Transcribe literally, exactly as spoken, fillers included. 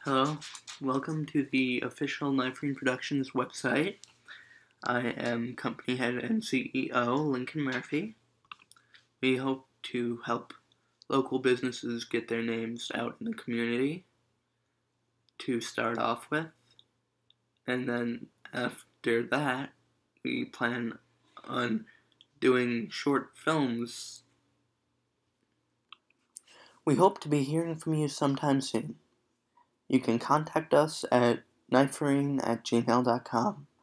Hello, welcome to the official knifarine Productions website. I am company head and C E O Lincoln Murphy. We hope to help local businesses get their names out in the community to start off with, and then after that we plan on doing short films. We hope to be hearing from you sometime soon. You can contact us at knifarine at gmail dot com.